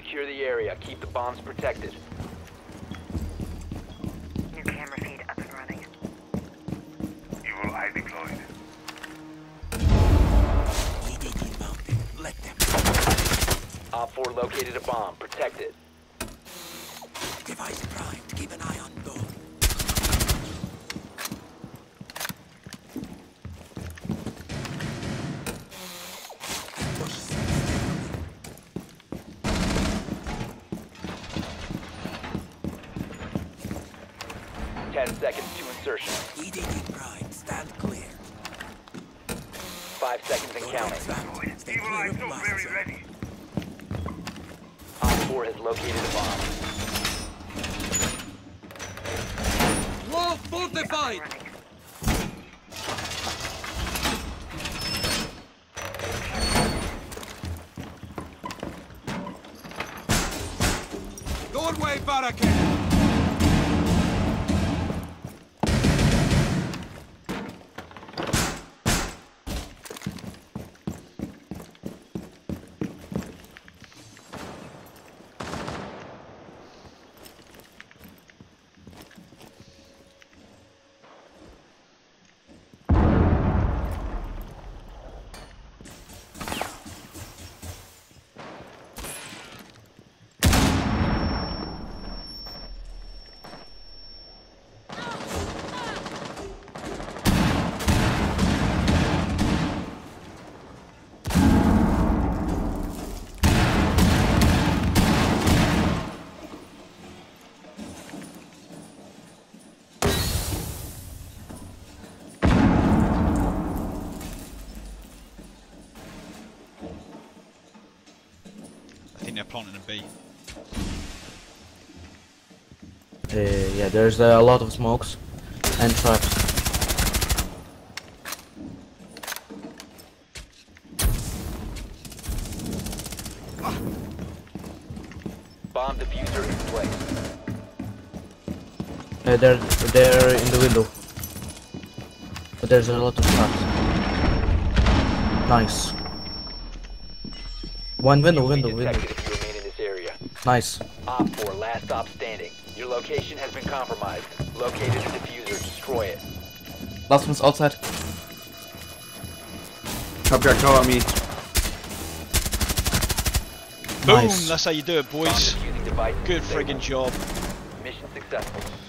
secure the area. Keep the bombs protected. New camera feed up and running. Evil eye deployed. EDD mounted. Let them. Op 4 located a bomb. Protect it. Device primed. Keep an eye on door. Push. 10 seconds to insertion. EDD primed. Stand clear. 5 seconds and counting. Stay Evil clear eye of so blast very zone. ready. Op 4 has located a bomb. Wall fortified! Running. Doorway barricade! I think they're planting a B. Yeah, there's a lot of smokes and traps. Bomb diffuser in place. They're in the window. But there's a lot of traps. Nice. One window. Detected if you remain in this area. Nice. Op 4, last stop standing. Your location has been compromised. Located a diffuser. Destroy it. Last one's outside. Top got call on me. Boom! Nice. That's how you do it, Bomb boys. diffusing device Good disabled. friggin' job. Mission successful.